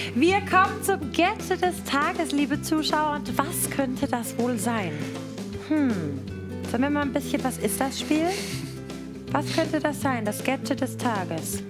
Wir kommen zum Gadget des Tages, liebe Zuschauer. Und was könnte das wohl sein? Sagen wir mal ein bisschen, was ist das Spiel? Was könnte das sein, das Gadget des Tages?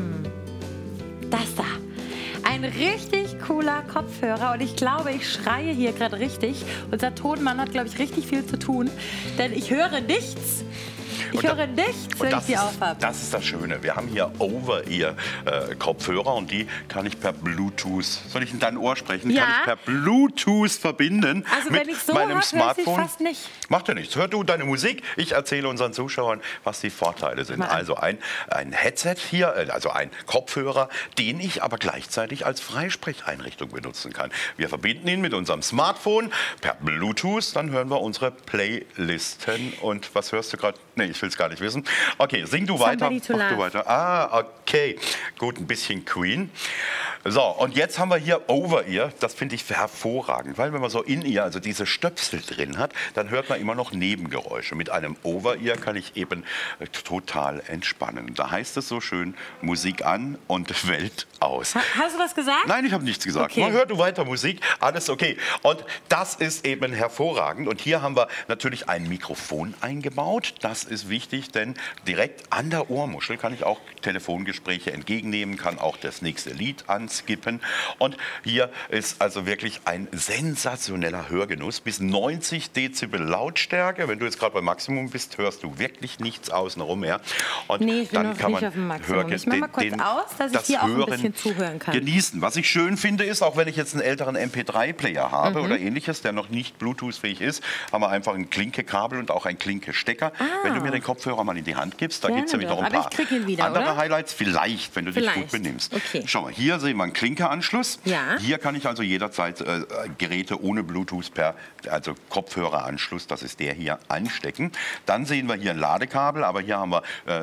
Das da. Ein richtig cooler Kopfhörer und ich glaube, ich schreie hier gerade richtig. Unser Tonmann hat, glaube ich, richtig viel zu tun, denn ich höre nichts. Ich höre nichts, wenn ich die aufhabe. Das ist das Schöne. Wir haben hier Over-Ear-Kopfhörer und die kann ich per Bluetooth, soll ich in dein Ohr sprechen? Ja. Kann ich per Bluetooth verbinden Also mit wenn ich so meinem hab, Smartphone. höre ich fast nicht. Macht ja nichts. Hör du deine Musik. Ich erzähle unseren Zuschauern, was die Vorteile sind. Also ein Headset hier, also ein Kopfhörer, den ich aber gleichzeitig als Freisprecheinrichtung benutzen kann. Wir verbinden ihn mit unserem Smartphone per Bluetooth. Dann hören wir unsere Playlisten. Und was hörst du gerade? Nee, ich will es gar nicht wissen. Okay, sing du weiter. Mach du weiter. Ah, okay. Gut, ein bisschen Queen. So, und jetzt haben wir hier Over-Ear. Das finde ich hervorragend, weil wenn man so In-Ear, also diese Stöpsel drin hat, dann hört man immer noch Nebengeräusche. Mit einem Over-Ear kann ich eben total entspannen. Da heißt es so schön, Musik an und Welt aus. Hast du was gesagt? Nein, ich habe nichts gesagt. Okay. Man hört du weiter Musik, alles okay. Und das ist eben hervorragend. Und hier haben wir natürlich ein Mikrofon eingebaut. Das ist wichtig, denn direkt an der Ohrmuschel kann ich auch Telefongespräche entgegennehmen, kann auch das nächste Lied anskippen. Und hier ist also wirklich ein sensationeller Hörgenuss. Bis 90 Dezibel Lautstärke. Wenn du jetzt gerade beim Maximum bist, hörst du wirklich nichts außenrum mehr. Und nee, ich bin dann kann nicht man auf dem Maximum. Ich mache mal kurz aus, dass ich hier auch ein bisschen zuhören kann. Genießen. Was ich schön finde, ist, auch wenn ich jetzt einen älteren MP3-Player habe oder ähnliches, der noch nicht Bluetooth-fähig ist, haben wir einfach ein Klinkekabel und auch ein Klinkestecker. Wenn du mir den Kopfhörer mal in die Hand gibst, da gibt es nämlich noch ein paar andere Highlights, vielleicht, wenn du dich gut benimmst. Okay. Schau mal, hier sehen wir einen Klinkeanschluss. Ja. Hier kann ich also jederzeit Geräte ohne Bluetooth also Kopfhöreranschluss, das ist der hier, anstecken. Dann sehen wir hier ein Ladekabel, aber hier haben wir,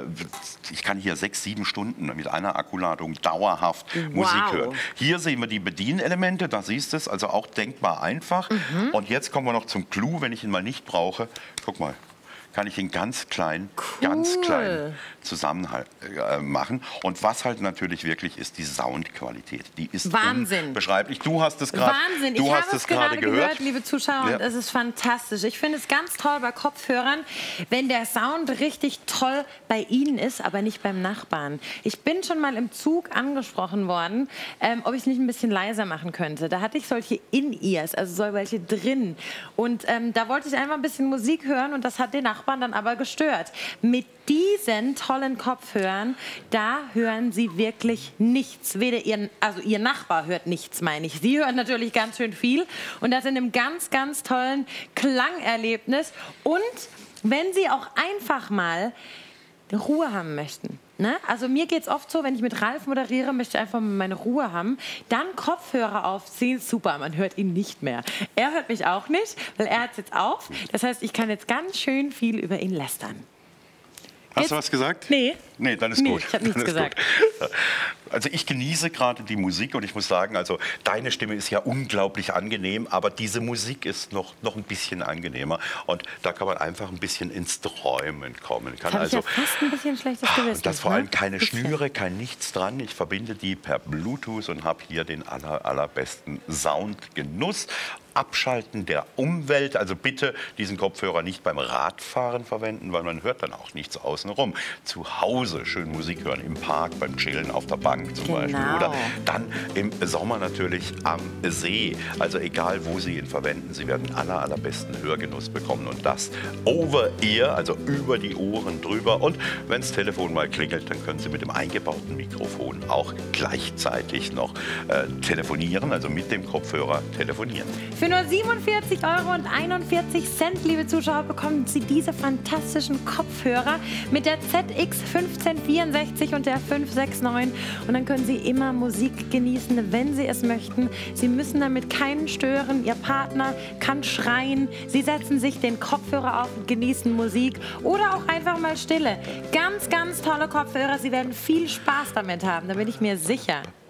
ich kann hier 6-7 Stunden mit einer Akkuladung dauerhaft Musik hören. Hier sehen wir die Bedienelemente, da siehst du es, also auch denkbar einfach. Und jetzt kommen wir noch zum Clou, wenn ich ihn mal nicht brauche. Guck mal. Kann ich ihn ganz klein zusammen machen. Und was halt natürlich wirklich ist, die Soundqualität. Die ist unbeschreiblich. Du hast es gerade gehört, liebe Zuschauer, und es ist fantastisch. Ich finde es ganz toll bei Kopfhörern, wenn der Sound richtig toll bei Ihnen ist, aber nicht beim Nachbarn. Ich bin schon mal im Zug angesprochen worden, ob ich es nicht ein bisschen leiser machen könnte. Da hatte ich solche In-Ears, also so welche drin. Und da wollte ich einfach ein bisschen Musik hören und das hat den Nachbarn dann aber gestört. Mit diesen tollen Kopfhörern, da hören Sie wirklich nichts. Weder Ihr Nachbar hört nichts, meine ich. Sie hören natürlich ganz schön viel und das in einem ganz, ganz tollen Klangerlebnis. Und wenn Sie auch einfach mal Ruhe haben möchten. Ne? Also mir geht es oft so, wenn ich mit Ralf moderiere, möchte ich einfach mal meine Ruhe haben. Dann Kopfhörer aufziehen, super, man hört ihn nicht mehr. Er hört mich auch nicht, weil er hat es jetzt auf. Das heißt, ich kann jetzt ganz schön viel über ihn lästern. Hast du was gesagt? Nee. Nee, dann ist gut. Ich habe nichts gesagt. Also ich genieße gerade die Musik und ich muss sagen, also deine Stimme ist ja unglaublich angenehm, aber diese Musik ist noch ein bisschen angenehmer und da kann man einfach ein bisschen ins Träumen kommen. Kann also ja fast ein bisschen schlechtes Gewissen. Das vor allem keine Schnüre, kein nichts dran. Ich verbinde die per Bluetooth und habe hier den allerbesten Soundgenuss. Abschalten der Umwelt, also bitte diesen Kopfhörer nicht beim Radfahren verwenden, weil man hört dann auch nichts außenrum. Zu Hause schön Musik hören, im Park, beim Chillen auf der Bank zum Beispiel. Oder dann im Sommer natürlich am See. Also egal, wo Sie ihn verwenden, Sie werden allerbesten Hörgenuss bekommen. Und das Over-Ear, also über die Ohren drüber. Und wenn das Telefon mal klingelt, dann können Sie mit dem eingebauten Mikrofon auch gleichzeitig noch telefonieren, also mit dem Kopfhörer telefonieren. Für nur 47,41 €, liebe Zuschauer, bekommen Sie diese fantastischen Kopfhörer mit der ZX1564 und der 569. Und dann können Sie immer Musik genießen, wenn Sie es möchten. Sie müssen damit keinen stören. Ihr Partner kann schreien. Sie setzen sich den Kopfhörer auf und genießen Musik oder auch einfach mal Stille. Ganz, ganz tolle Kopfhörer. Sie werden viel Spaß damit haben, da bin ich mir sicher.